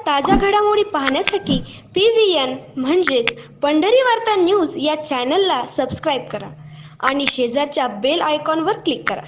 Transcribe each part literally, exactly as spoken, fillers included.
ताज्या घडामोडी पाहण्यासाठी पी व्ही एन म्हणजेच पंढरी वार्ता न्यूज या चॅनलला सबस्क्राईब करा आणि शेजारच्या बेल आयकॉनवर क्लिक करा.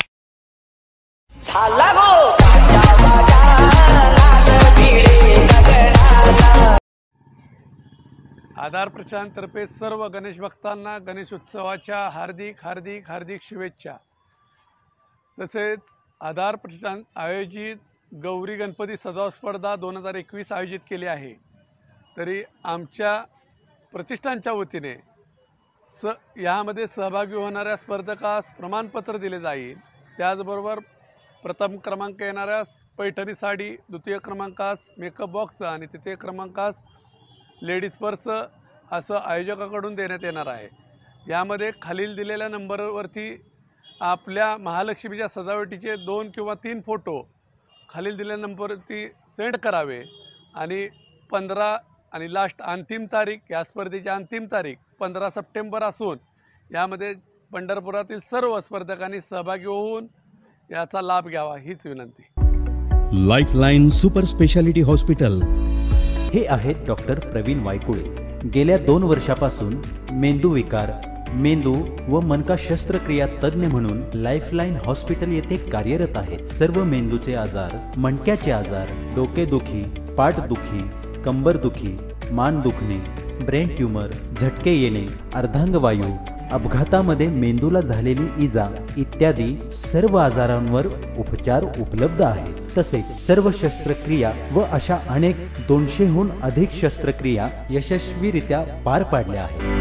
आधार प्रशांतर्फे सर्व गणेश भक्तांना गणेश उत्सवाच्या हार्दिक हार्दिक हार्दिक शुभेच्छा. तसेच आधार प्रशांत आयोजित गौरी गणपती सजावट स्पर्धा दोन हजार एकवीस आयोजित केली आहे. तरी आमच्या प्रतिष्ठानच्या वतीने स यामध्ये सहभागी होणाऱ्या स्पर्धकास प्रमाणपत्र दिले जाईल. त्याचबरोबर प्रथम क्रमांक येणाऱ्यास पैठणी साडी, द्वितीय क्रमांकास मेकअप बॉक्स आणि तृतीय क्रमांकास लेडीज पर्स असं आयोजकाकडून देण्यात येणार आहे. यामध्ये खालील दिलेल्या नंबरवरती आपल्या महालक्ष्मीच्या सजावटीचे दोन किंवा तीन फोटो खालील दिलेल्या नंबरवरती सेंड करावे आणि पंधरा आणि लास्ट अंतिम तारीख या स्पर्धेची अंतिम तारीख पंधरा सप्टेंबर असून यामध्ये पंढरपुरातील सर्व स्पर्धकांनी सहभागी होऊन याचा लाभ घ्यावा हीच विनंती. लाईफलाईन सुपर स्पेशालिटी हॉस्पिटल हे आहेत डॉक्टर प्रवीण वायकुळे. गेल्या दोन वर्षापासून मेंदू विकार, मेंदू व मनका शस्त्रक्रिया तज्ञ म्हणून लाईफलाईन हॉस्पिटल येथे कार्यरत आहेत. सर्व मेंदूचे आजार, मणक्याचे आजार, डोकेदुखी, पाठदुखी, कंबरदुखी, मान दुखणे, ब्रेन ट्यूमर, झटके येणे, अर्धांगवायू, अपघातामध्ये मेंदूला झालेली इजा इत्यादी सर्व आजारांवर उपचार उपलब्ध आहेत. तसेच सर्व शस्त्रक्रिया व अशा अनेक दोनशेहून अधिक शस्त्रक्रिया यशस्वीरित्या पार पाडल्या आहेत.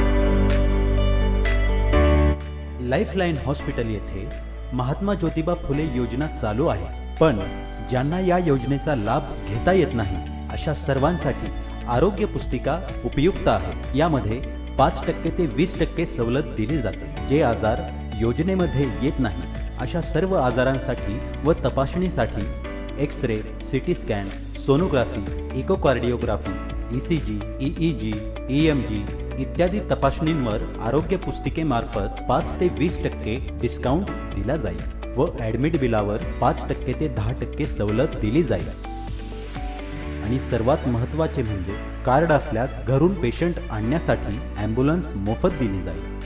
लाईफलाईन हॉस्पिटल येथे महात्मा ज्योतिबा फुले योजना चालू आहे. पण ज्यांना या योजनेचा लाभ घेता येत नाही अशा सर्वांसाठी आरोग्य पुस्तिका उपयुक्त आहे. यामध्ये पाच टक्के ते वीस टक्के सवलत दिली जाते. जे आजार योजनेमध्ये येत नाही अशा सर्व आजारांसाठी व तपासणीसाठी X ray, C T scan, sonography, echocardiography, E C G, E E G, E M G इत्यादी तपासणींवर आरोग्य पुस्तिकेमार्फत पाच ते वीस टक्के डिस्काउंट दिला जाईल व ॲडमिट बिलावर पाच टक्के ते दहा टक्के सवलत दिली जाईल. आणि सर्वात महत्त्वाचे म्हणजे कार्ड असल्यास घरून पेशंट आणण्यासाठी ॲम्ब्युलन्स मोफत दिली जाईल.